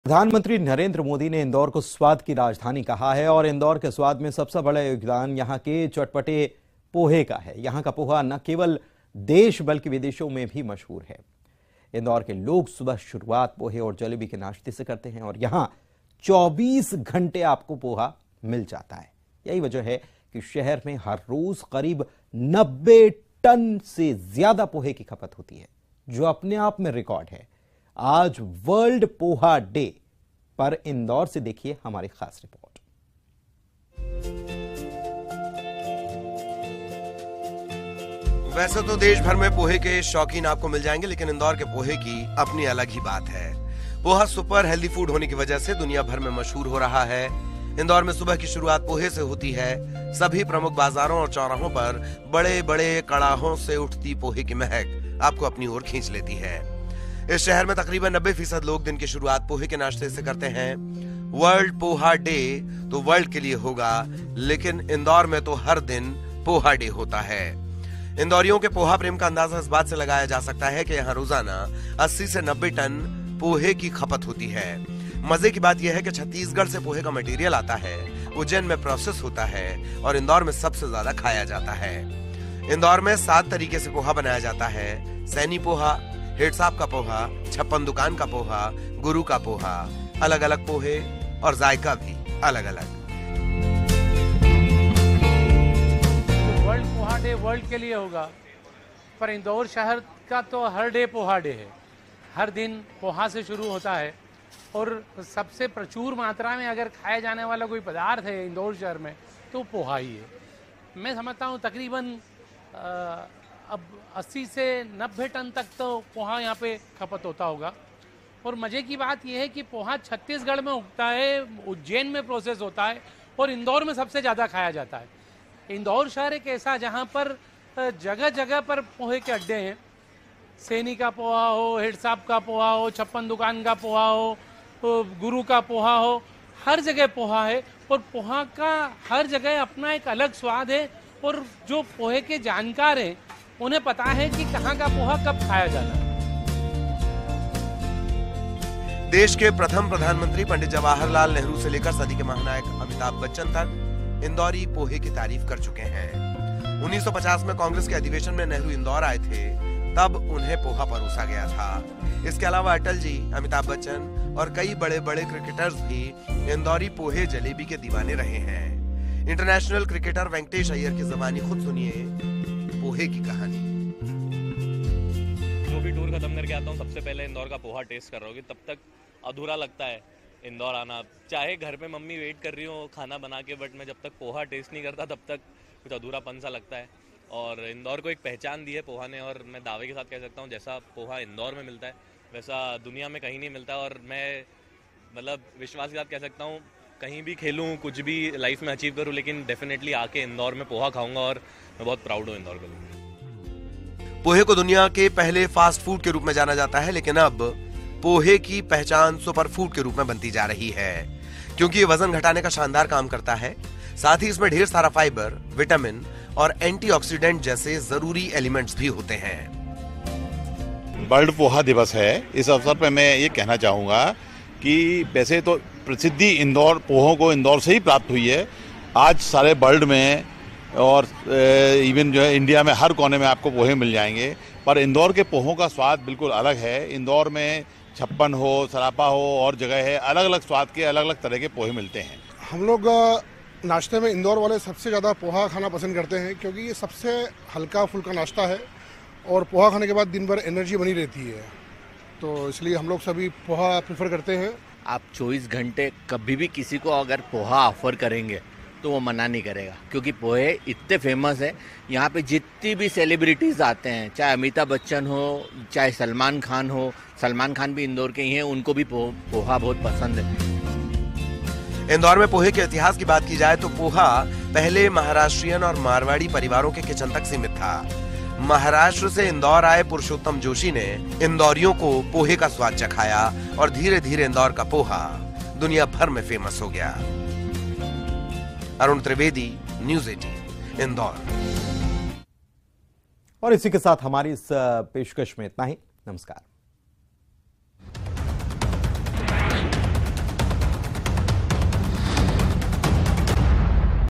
प्रधानमंत्री नरेंद्र मोदी ने इंदौर को स्वाद की राजधानी कहा है और इंदौर के स्वाद में सबसे बड़ा योगदान यहां के चटपटे पोहे का है। यहां का पोहा न केवल देश बल्कि विदेशों में भी मशहूर है। इंदौर के लोग सुबह शुरुआत पोहे और जलेबी के नाश्ते से करते हैं और यहां 24 घंटे आपको पोहा मिल जाता है। यही वजह है कि शहर में हर रोज करीब 90 टन से ज्यादा पोहे की खपत होती है, जो अपने आप में रिकॉर्ड है। आज वर्ल्ड पोहा डे पर इंदौर से देखिए हमारी खास रिपोर्ट। वैसे तो देश भर में पोहे के शौकीन आपको मिल जाएंगे, लेकिन इंदौर के पोहे की अपनी अलग ही बात है। पोहा सुपर हेल्दी फूड होने की वजह से दुनिया भर में मशहूर हो रहा है। इंदौर में सुबह की शुरुआत पोहे से होती है। सभी प्रमुख बाजारों और चौराहों पर बड़े बड़े कड़ाहों से उठती पोहे की महक आपको अपनी ओर खींच लेती है। इस शहर में तकरीबन 90% लोग दिन की शुरुआत पोहे के नाश्ते से करते हैं। वर्ल्ड पोहा डे तो वर्ल्ड के लिए होगा, लेकिन इंदौर में तो हर दिन पोहा डे होता है। इंदौरियों के पोहा प्रेम का अंदाजा इस बात से लगाया जा सकता है कि यहाँ रोजाना 80 से 90 टन पोहे की खपत होती है। मजे की बात यह है कि छत्तीसगढ़ से पोहे का मटेरियल आता है, उज्जैन में प्रोसेस होता है और इंदौर में सबसे ज्यादा खाया जाता है। इंदौर में 7 तरीके से पोहा बनाया जाता है। सैनी पोहा, हेड साहब का पोहा, छप्पन दुकान का पोहा, गुरु का पोहा, अलग अलग पोहे और जायका भी अलग अलग। वर्ल्ड पोहा डे वर्ल्ड के लिए होगा, पर इंदौर शहर का तो हर डे पोहा डे है। हर दिन पोहा से शुरू होता है और सबसे प्रचुर मात्रा में अगर खाया जाने वाला कोई पदार्थ है इंदौर शहर में तो पोहा ही है। मैं समझता हूँ तकरीबन अब 80 से 90 टन तक तो पोहा यहाँ पे खपत होता होगा। और मज़े की बात यह है कि पोहा छत्तीसगढ़ में उगता है, उज्जैन में प्रोसेस होता है और इंदौर में सबसे ज़्यादा खाया जाता है। इंदौर शहर एक ऐसा जहाँ पर जगह जगह पर पोहे के अड्डे हैं। सैनी का पोहा हो, हेड साहब का पोहा हो, छप्पन दुकान का पोहा हो, गुरु का पोहा हो, हर जगह पोहा है और पोहा का हर जगह अपना एक अलग स्वाद है। और जो पोहे के जानकार हैं उन्हें पता है कि कहाँ का पोहा कब खाया जाना है। देश के प्रथम प्रधानमंत्री पंडित जवाहरलाल नेहरू से लेकर सदी के महानायक अमिताभ बच्चन तक इंदौरी पोहे की तारीफ कर चुके हैं। 1950 में कांग्रेस के अधिवेशन में नेहरू इंदौर आए थे, तब उन्हें पोहा परोसा गया था। इसके अलावा अटल जी, अमिताभ बच्चन और कई बड़े बड़े क्रिकेटर्स भी इंदौरी पोहे जलेबी के दीवाने रहे हैं। इंटरनेशनल क्रिकेटर वेंकटेश अय्यर की ज़बानी खुद सुनिए पोहे की कहानी। जो भी टूर खत्म करके आता हूँ सबसे पहले इंदौर का पोहा टेस्ट कर रहा हूँ। तब तक अधूरा लगता है इंदौर आना। चाहे घर पे मम्मी वेट कर रही हो खाना बना के, बट मैं जब तक पोहा टेस्ट नहीं करता तब तक कुछ अधूरापन सा लगता है। और इंदौर को एक पहचान दी है पोहा ने, और मैं दावे के साथ कह सकता हूँ जैसा पोहा इंदौर में मिलता है वैसा दुनिया में कहीं नहीं मिलता। और मैं मतलब विश्वास के साथ कह सकता हूँ कहीं भी खेलूँ, कुछ भी लाइफ में अचीव करूँ, लेकिन डेफिनेटली आके इंदौर में पोहा खाऊंगा और मैं बहुत प्राउड हूँ इंदौर के लिए। पोहे को दुनिया के पहले फास्ट फूड के रूप में जाना जाता है, लेकिन अब पोहे की पहचान सुपर फूड के रूप में बनती जा रही है, क्योंकि ये वजन घटाने का शानदार काम करता है। साथ ही इसमें ढेर सारा फाइबर, विटामिन और एंटीऑक्सीडेंट जैसे जरूरी एलिमेंट्स भी होते हैं। वर्ल्ड पोहा दिवस है। इस अवसर पर मैं ये कहना चाहूँगा कि वैसे तो प्रसिद्धि इंदौर पोहों को इंदौर से ही प्राप्त हुई है। आज सारे वर्ल्ड में और इवन जो है इंडिया में हर कोने में आपको पोहे मिल जाएंगे, पर इंदौर के पोहों का स्वाद बिल्कुल अलग है। इंदौर में छप्पन हो, सरापा हो और जगह है, अलग अलग स्वाद के अलग अलग तरह के पोहे मिलते हैं। हम लोग नाश्ते में इंदौर वाले सबसे ज़्यादा पोहा खाना पसंद करते हैं, क्योंकि ये सबसे हल्का फुल्का नाश्ता है और पोहा खाने के बाद दिन भर एनर्जी बनी रहती है, तो इसलिए हम लोग सभी पोहा प्रेफर करते हैं। आप 24 घंटे कभी भी किसी को अगर पोहा ऑफर करेंगे तो वो मना नहीं करेगा, क्योंकि पोहे इतने फेमस है। यहाँ पे जितनी भी सेलिब्रिटीज़ आते हैं, चाहे अमिताभ बच्चन हो, चाहे सलमान खान हो, सलमान खान भी इंदौर के ही हैं, उनको भी पोहा बहुत पसंद है। इंदौर में पोहे के इतिहास की बात की जाए तो पोहा पहले महाराष्ट्रियन और मारवाड़ी परिवारों के किचन तक सीमित था। महाराष्ट्र से इंदौर आए पुरुषोत्तम जोशी ने इंदौरियों को पोहे का स्वाद चखाया और धीरे धीरे इंदौर का पोहा दुनिया भर में फेमस हो गया। अरुण त्रिवेदी, न्यूज़ 18, इंदौर। और इसी के साथ हमारी इस पेशकश में इतना ही। नमस्कार।